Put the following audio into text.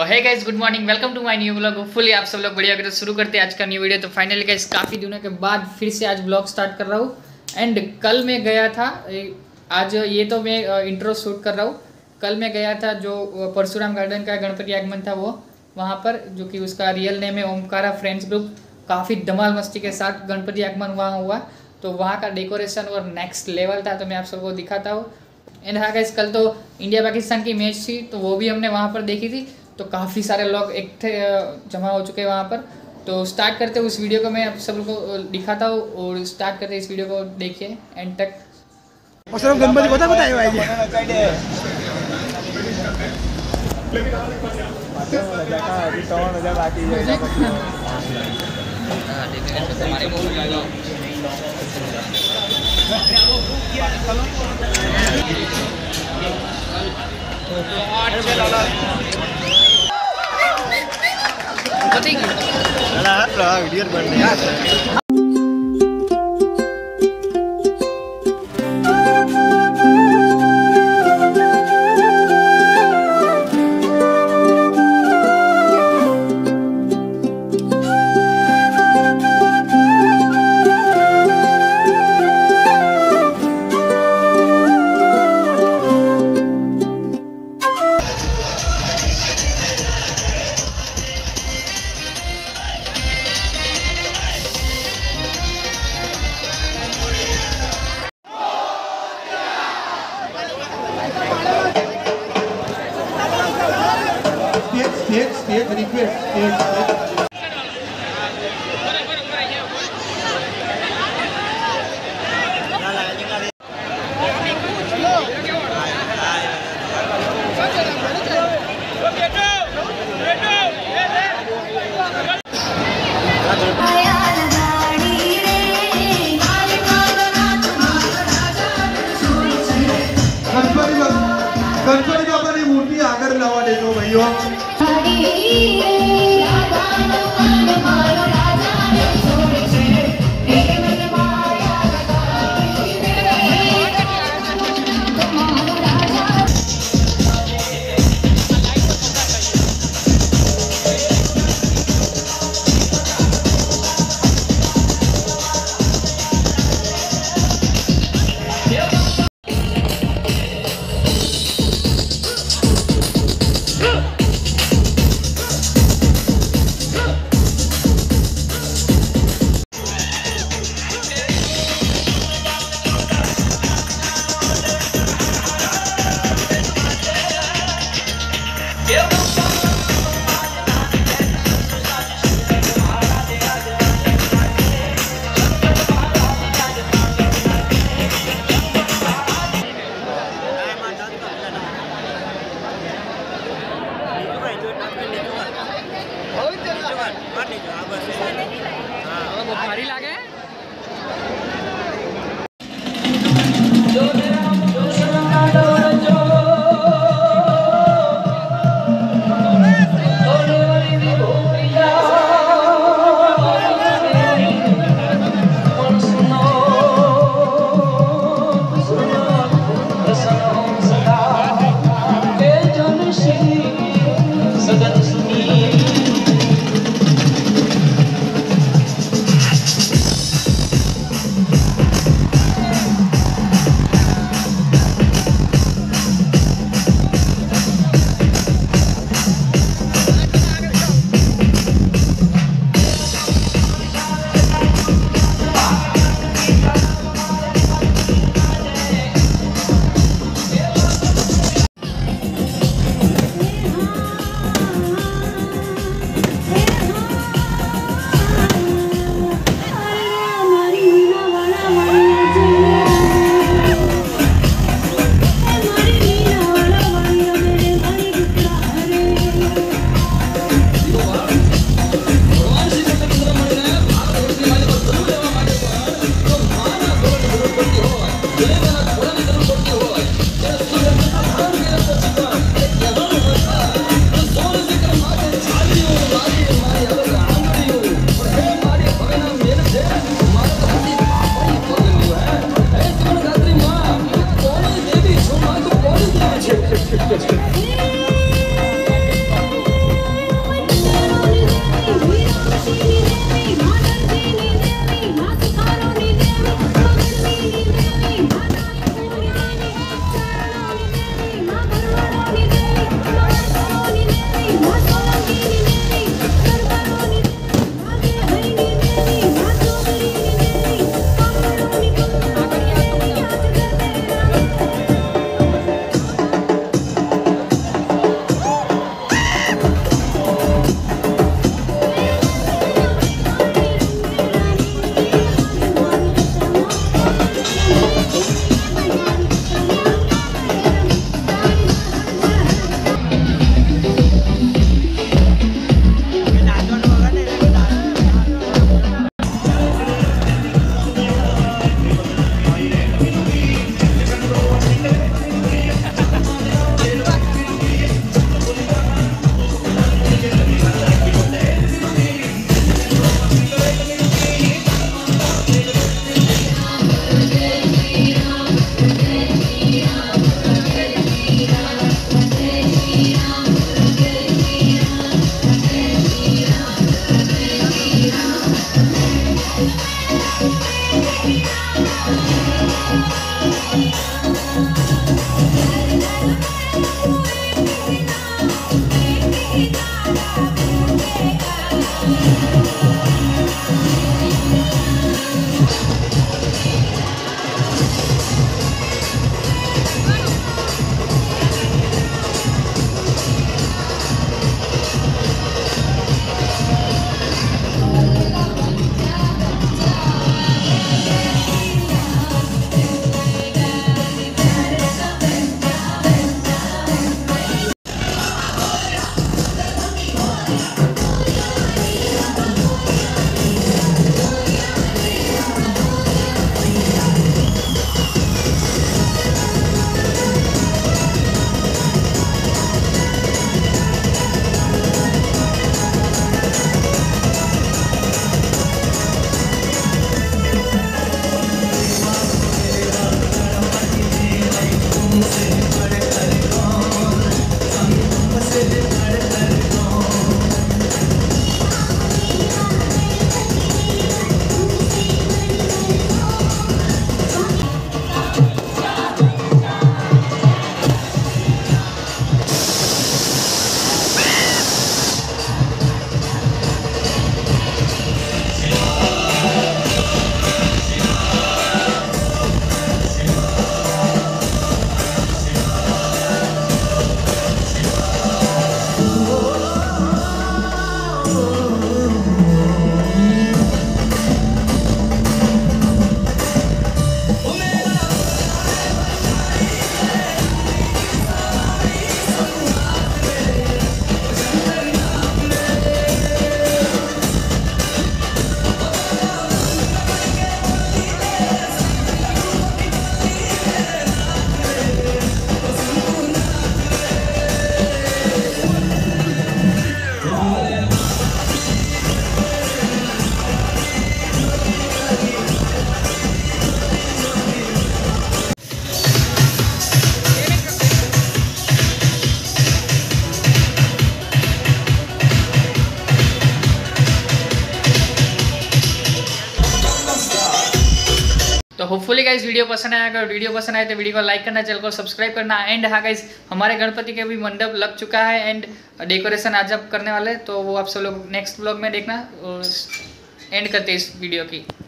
Hey guys, good morning, welcome to my new blog. Hopefully आप सब लोग बढ़िया। अगर शुरू करते हैं आज का न्यू वीडियो। तो फाइनली गाइस काफ़ी दिनों के बाद फिर से आज ब्लॉग स्टार्ट कर रहा हूँ। एंड कल मैं गया था, आज ये तो मैं इंट्रो शूट कर रहा हूँ। कल मैं गया था जो परशुराम गार्डन का गणपति आगमन था वो वहाँ पर, जो कि उसका रियल नेम है ओमकारा फ्रेंड्स ग्रुप। काफ़ी धमाल मस्ती के साथ गणपति आगमन वहाँ हुआ। तो वहाँ का डेकोरेशन और नेक्स्ट लेवल था, तो मैं आप सबको दिखाता हूँ। एंड हाँ गाइस, कल तो इंडिया पाकिस्तान की मैच थी, तो वो भी हमने वहाँ पर देखी थी। तो काफ़ी सारे लोग जमा हो चुके हैं वहाँ पर। तो स्टार्ट करते उस वीडियो को, मैं आप सब लोग को दिखाता हूँ और स्टार्ट करते इस वीडियो को, देखिए एंड तक। गणपति को बताए वीडियो बनने State request. गणपति बाबा की मूर्ति आकर लावा दे दो भैया। तो होपफुली गाइस वीडियो पसंद आया, अगर वीडियो पसंद आए तो वीडियो को लाइक करना, चैनल को सब्सक्राइब करना। एंड हाँ गाइस, हमारे गणपति के भी मंडप लग चुका है एंड डेकोरेशन आज अब करने वाले, तो वो आप सब लोग नेक्स्ट ब्लॉग में देखना। एंड करते हैं इस वीडियो की।